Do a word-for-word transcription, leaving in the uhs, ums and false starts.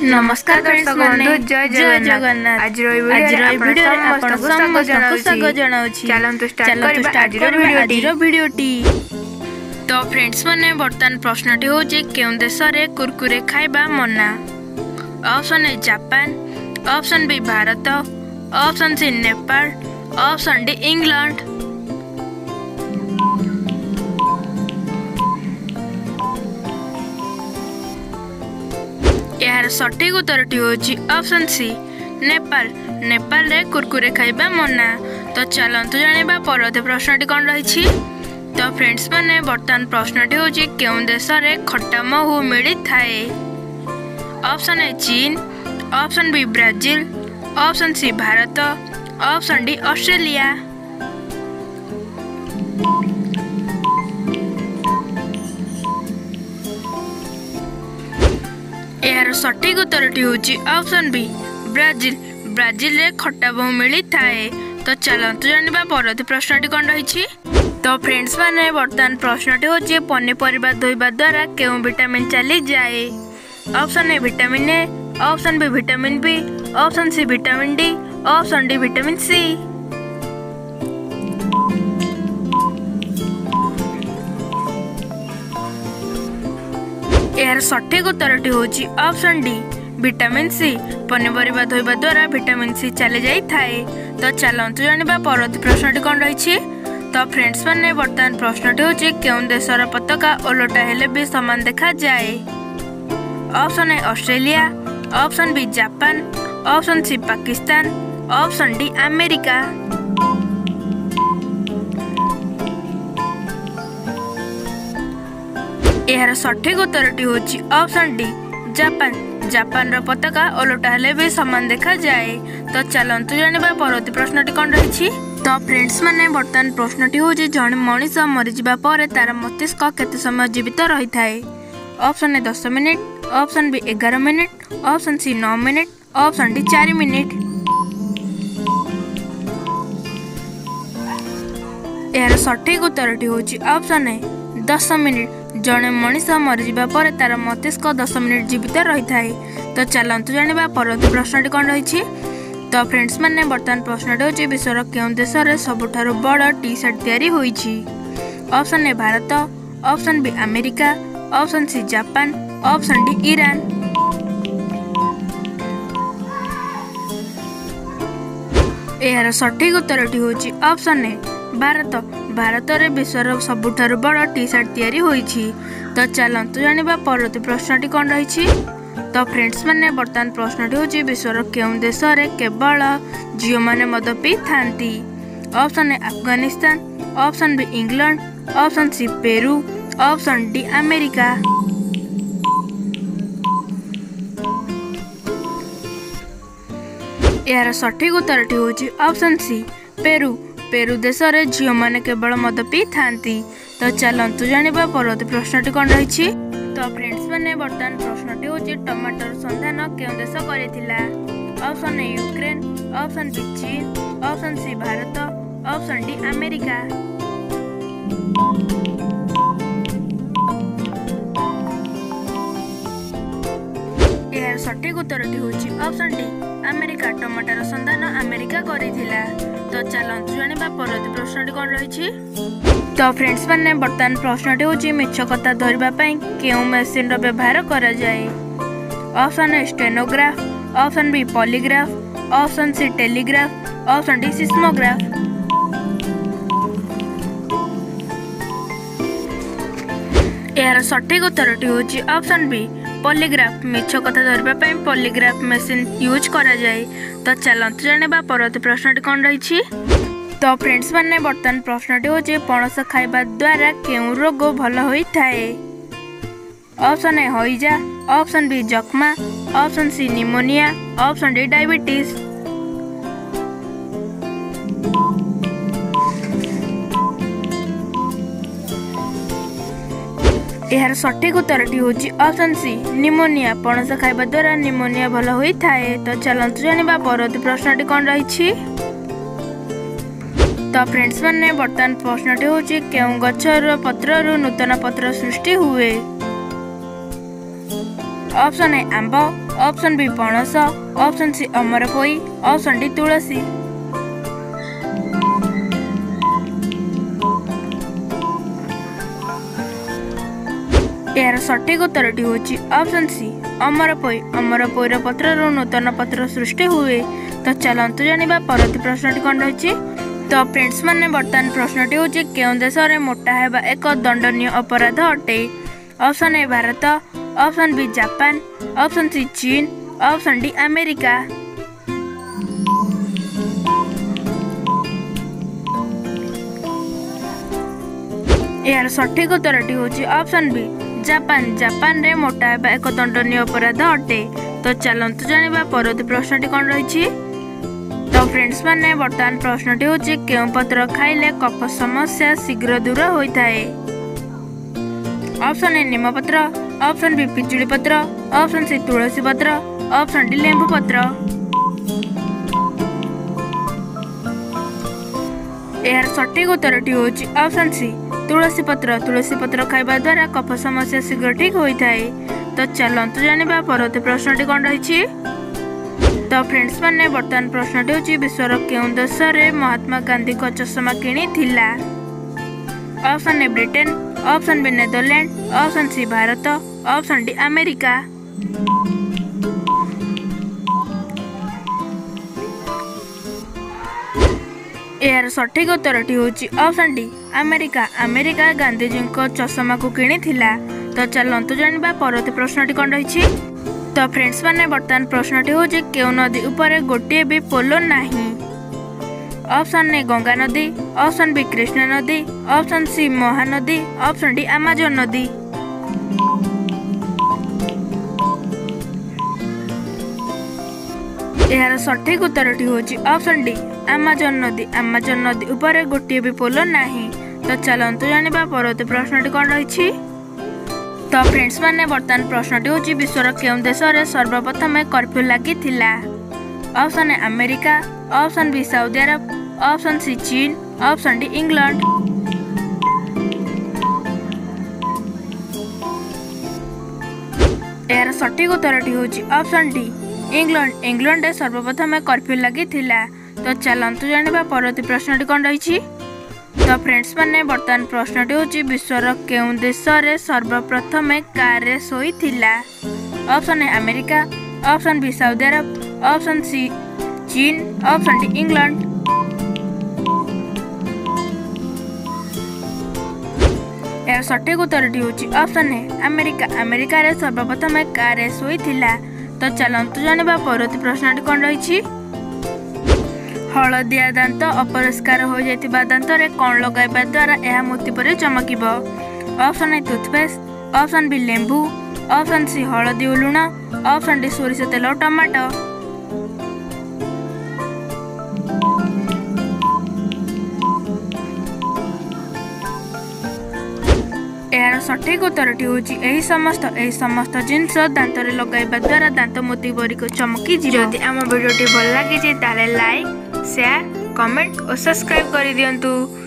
नमस्कार दर्शक बंधु जय जगन्नाथ। आज वीडियोटी तो फ्रेंड्स माने बर्तमान प्रश्नटी होची केउं देश रे कुरकुरे खाइबा मना। Option A Japan, option B Bharat, option C Nepal, option D England. यार सठिक उत्तरटी होची ऑप्शन सी नेपाल। नेपाल रे कुरकुरे खाइबा मना। तो चलंतु जानिबा परवर्ती प्रश्नटी कौन रही। तो फ्रेंड्स माने बर्तमान प्रश्नटी होची केउं देश रे खट्टा महू मिली थाए। ऑप्शन ए चीन, option B Brazil, option C Bharat, option D Australia. यार सठिक उत्तरटी होची ऑप्शन बी ब्राजील। ब्राजील रे खट्टा बहु मिली थाए। तो चलंतु जानिबा परवर्ती प्रश्नटी कौन रही। तो फ्रेंड्स माने बर्तमान प्रश्नटी होची पनीपरिबा धोइबा द्वारा केउं विटामिन चली जाए। Option A vitamin A, option B vitamin B, option C vitamin D, option D vitamin C. यार सठिक उत्तरटी होची ऑप्शन डी विटामिन सी। पनीपरिबा धोइबा द्वारा विटामिन सी चली जाई थाए। तो चलंतु जानिबा परवर्ती प्रश्नटी कौन रही। तो फ्रेंड्स माने बर्तमान प्रश्नटी होची केउं देशर पताका ओलटा हेले भी समान देखा जाए। Option A Australia, option B Japan, option C Pakistan, option D America. यार सठिक उत्तरटी होची ऑप्शन डी जापान। जापान रो पताका ओलटा हेले भी समान देखा जाए। तो चलंतु जानिबा परवर्ती प्रश्नटी कौन रही। तो फ्रेंड्स माने बर्तमान प्रश्नटी होची जण मनीष मरी जिबा परे तार मस्तिष्क केते समय जीवित रही थाए। ऑप्शन ए दस मिनिट, ऑप्शन बी ग्यारह मिनिट, ऑप्शन सी नौ मिनिट, ऑप्शन डी चार मिनिट। यार सठिक उत्तरटी होची ऑप्शन ए दस मिनिट। जड़े मनीष मरी जिबा परे तार मस्तिष्क दस मिनिट जीवित रही थाए। तो चलंतु जानिबा परवर्ती प्रश्नटी कौन रही। तो फ्रेंड्स माने बर्तमान प्रश्नटी होची विश्वर केउं देश रे सबुठारु बड़ टी शर्ट तैयारी होईची। Option A Bharat, option B America, option C Japan, option D Iran. यार सठिक उत्तरटी होची ऑप्शन ए भारत। भारत रे विश्वर सबुठारु बड़ टी शर्ट तैयारी होईची। तो चलंतु जानिबा परवर्ती प्रश्नटी कौन रही। तो फ्रेंड्स माने बर्तमान प्रश्नटी होची विश्वर केउं देश रे केवल झियो माने मद पी थांती। Option A Afghanistan, option B England, option C Peru, option D America. यार सठिक उत्तरटी होची ऑप्शन सी पेरू। पेरू देश रे झियो माने केवल मद पी थांती। तो चलंतु जानिबा परवर्ती प्रश्नटी कौन रही। तो फ्रेंड्स माने बर्तमान प्रश्नटी होची टमाटर संधान केउं देश करिथिला। Option A Ukraine, option B चीन, option C Bharat, option D America. यार सठिक उत्तरटी होची ऑप्शन डी अमेरिका। टमाटर संधान अमेरिका करिथिला। तो चलंतु जानिबा परवर्ती प्रश्नटी कौन रही। तो फ्रेंड्स माने बर्तमान प्रश्नटी होची मिछ कथा धरिबा पई केउं मशीन रो व्यवहार करा जाए। Option A stenograph, option B polygraph, option C telegraph, option D seismograph. यार सठिक उत्तरटी होची ऑप्शन बी पॉलीग्राफ। मिछ कथा धरिबा पई पॉलीग्राफ मशीन यूज करा जाए। तो चलंतु जानिबा परवर्ती प्रश्नटी कौन रही। तो फ्रेंड्स माने बर्तमान प्रश्नटी होची पणस खाइबा द्वारा केउं रोग भल होई थाए। ऑप्शन ए हइजा, ऑप्शन बी जख्मा, option C pneumonia, option D diabetes. यार सठिक उत्तरटी होची ऑप्शन सी निमोनिया। पणस खाइबा द्वारा निमोनिया भल होई थाए। तो चलंतु जानिबा परवर्ती प्रश्नटी कौन रही। तो फ्रेंड्स माने बर्तमान प्रश्नटी होची केउं गछर पत्ररु नूतन पत्र सृष्टि हुए। ऑप्शन ए आंब, ऑप्शन बी पणस, ऑप्शन सी अमरपोई, ऑप्शन डी तुलसी। यार सठिक उत्तरटी होची ऑप्शन सी अमरपोई। अमरपोईर पत्ररू नूतन पत्र सृष्टि हुए। तो चलतु जानिबा परवर्ती प्रश्नटी कौन रही। तो फ्रेंड्स माने बर्तमान प्रश्नटी होची केउं देश रे मोटा हेबा एक दंडनीय अपराध अटे। Option A Bharat, option B Japan, option C चीन, ऑप्शन डी अमेरिका। यार सठिक उत्तरटी होची ऑप्शन बी जापान। जापान रे मोटा हेबा एक दंडनीय अपराध अटे। तो चलतु जानिबा परवर्ती प्रश्नटी कौन रही। तो फ्रेंड्स माने बर्तमान प्रश्नटी होची केउं पत्र खाइले कफ समस्या शीघ्र दूर होता है। ऑप्शन ए नीम पत्र, ऑप्शन बी पिजुली पत्र, ऑप्शन सी तुलसी पत्र, ऑप्शन डी लेंबू पत्र। यार सठिक उत्तरटी होची ऑप्शन सी तुलसी पत्र। तुलसी पत्र खाइबा द्वारा कफ समस्या शीघ्र ठीक होता है। तो चलतु जानिबा परवर्ती प्रश्नटी कौन रही। तो फ्रेंड्स माने बर्तमान प्रश्नटी होची विश्वर केउं देश रे महात्मा गांधी को चश्मा किनी थिला। Option A Britain, option B Netherland, option C Bharat, option D America. यार सठिक उत्तरटी होची option D America. America Gandhiji को चश्मा को किनी थिला। तो चलतु जानिबा परवर्ती प्रश्नटी कौन रही। तो फ्रेंड्स माने बर्तमान प्रश्नटी होची केउं नदी ऊपर गोटे भी पोलो नहीं। ऑप्शन ए गंगा नदी, ऑप्शन बी कृष्णा नदी, option C Mahanadi, option D Amazon नदी। यार सठिक उत्तरटी होची ऑप्शन डी अमेजन नदी। अमेजन नदी ऊपर गोटे भी पोलो नहीं। तो चलतु जानिबा परवर्ती प्रश्नटी कौन रही। तो फ्रेंड्स माने बर्तमान प्रश्नटी होची विश्वर केउं देश रे सर्वप्रथम कर्फ्यू लगी थिला। Option A America, option B सऊदी अरब, ऑप्शन सी चीन, ऑप्शन डी इंग्लैंड। यार सठिक उत्तरटी होची ऑप्शन डी इंग्लैंड। इंग्लैंड रे सर्वप्रथम कर्फ्यू लगी थिला। तो चलतु जानिबा परवर्ती प्रश्नटी कौन रही। तो फ्रेंड्स माने बर्तमान प्रश्नटी होची विश्वर केउं देश रे सर्वप्रथम कार रेस होइथिला। Option A America, option B सऊदी अरब, ऑप्शन सी चीन, ऑप्शन डी इंग्लैंड। यार सठिक उत्तरटी होची ऑप्शन ए अमेरिका। अमेरिका रे सर्वप्रथम कार रेस होइथिला। तो चलतु जानिबा परवर्ती प्रश्नटी कौन रही। हलदिया दांत अपरिष्कार हो जाइतिबा दांत रे कौन लगाइबा द्वारा यह मोती परे चमकिब। Option A toothpaste, option B लेंबू, ऑप्शन सी हलदी और लुण, ऑप्शन डी सोरिष तेल और टमाटो। यार सठिक उत्तरटी होची एही समस्त एही समस्त जिनस दांत रे लगाइबा द्वारा दांत मोती परी को चमकी जिवो। जदि आम वीडियोटी भल लागे ताले लाइक, शेयर, कमेंट और सब्सक्राइब कर दियंतु।